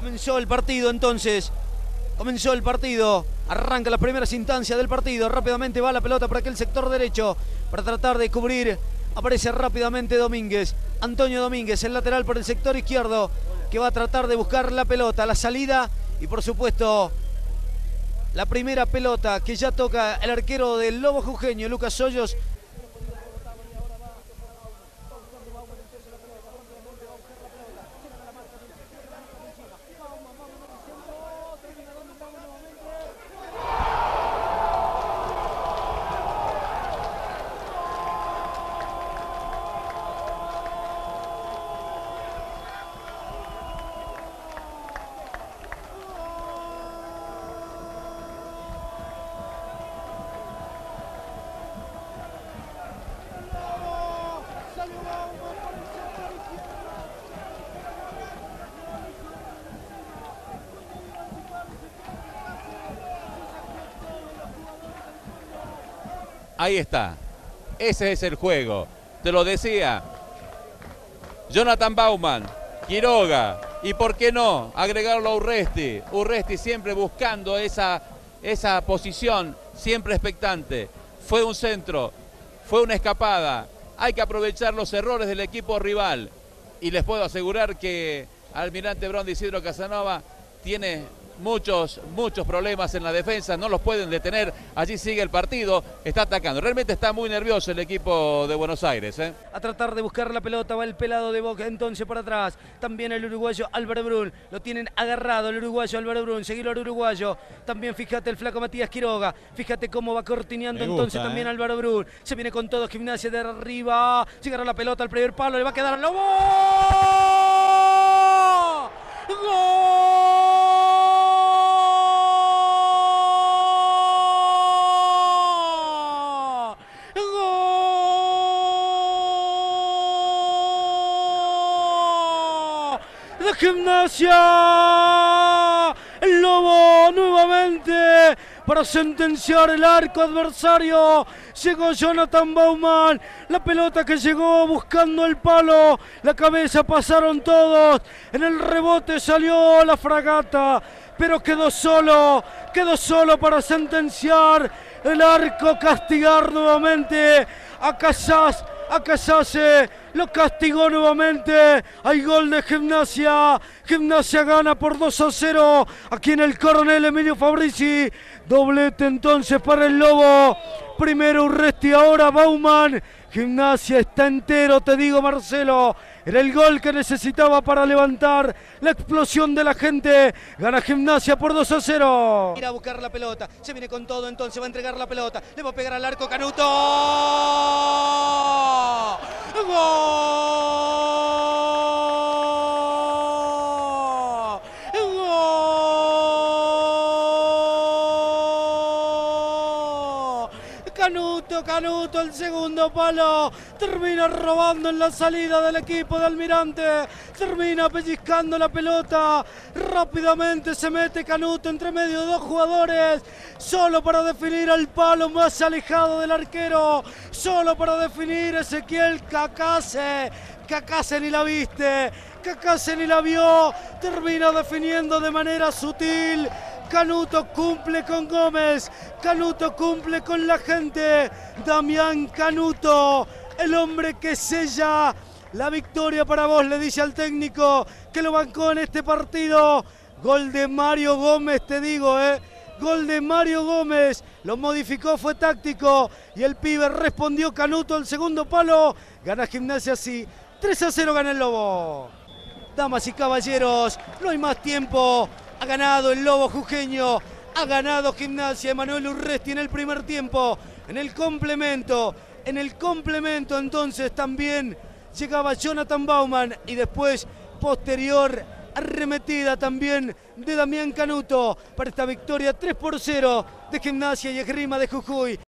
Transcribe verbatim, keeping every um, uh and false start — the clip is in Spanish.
Comenzó el partido entonces. Comenzó el partido. Arranca las primeras instancias del partido. Rápidamente va la pelota por aquel sector derecho para tratar de cubrir. Aparece rápidamente Domínguez. Antonio Domínguez, el lateral por el sector izquierdo, que va a tratar de buscar la pelota, la salida y por supuesto la primera pelota que ya toca el arquero del Lobo Jujeño, Lucas Hoyos. Ahí está, ese es el juego, te lo decía, Jonathan Bauman, Quiroga, y por qué no, agregarlo a Urresti, Urresti siempre buscando esa, esa posición, siempre expectante, fue un centro, fue una escapada, hay que aprovechar los errores del equipo rival, y les puedo asegurar que Almirante Brown de Isidro Casanova tiene muchos, muchos problemas en la defensa, no los pueden detener, allí sigue el partido, está atacando, realmente está muy nervioso el equipo de Buenos Aires. ¿eh? A tratar de buscar la pelota, va el pelado de Boca entonces para atrás, también el uruguayo Álvaro Brun, lo tienen agarrado el uruguayo Álvaro Brun, seguirlo al uruguayo, también fíjate el flaco Matías Quiroga, fíjate cómo va cortineando gusta, entonces eh. también Álvaro Brun, se viene con todo Gimnasia de arriba, llegará la pelota al primer palo, le va a quedar al Lobo. ¡Gol! De Gimnasia, el Lobo nuevamente para sentenciar el arco adversario. Llegó Jonathan Bauman, la pelota que llegó buscando el palo, la cabeza pasaron todos, en el rebote salió la fragata, pero quedó solo, quedó solo para sentenciar el arco, castigar nuevamente a Casas. A Casase, lo castigó nuevamente, hay gol de Gimnasia, Gimnasia gana por dos a cero, aquí en el Coronel Emilio Fabrici, doblete entonces para el Lobo, primero Urresti, ahora Bauman, Gimnasia está entero, te digo Marcelo, era el gol que necesitaba para levantar la explosión de la gente, gana Gimnasia por dos a cero. Ir a buscar la pelota, se viene con todo entonces, va a entregar la pelota, le va a pegar al arco Canuto. ¡Gol! ¡Gol! Canuto, Canuto, el segundo palo, termina robando en la salida del equipo de Almirante, termina pellizcando la pelota, rápidamente se mete Canuto entre medio de dos jugadores, solo para definir al palo más alejado del arquero, solo para definir Ezequiel Cacase, Cacase ni la viste, Cacase ni la vio, termina definiendo de manera sutil. Canuto cumple con Gómez, Canuto cumple con la gente, Damián Canuto, el hombre que sella la victoria para vos, le dice al técnico que lo bancó en este partido. Gol de Mario Gómez, te digo, eh. Gol de Mario Gómez, lo modificó, fue táctico y el pibe respondió. Canuto al segundo palo, gana Gimnasia así, tres a cero gana el Lobo. Damas y caballeros, no hay más tiempo. Ha ganado el Lobo Jujeño, ha ganado Gimnasia, Emanuel Urresti en el primer tiempo, en el complemento, en el complemento entonces también llegaba Jonathan Bauman y después posterior arremetida también de Damián Canuto para esta victoria tres por cero de Gimnasia y Esgrima de Jujuy.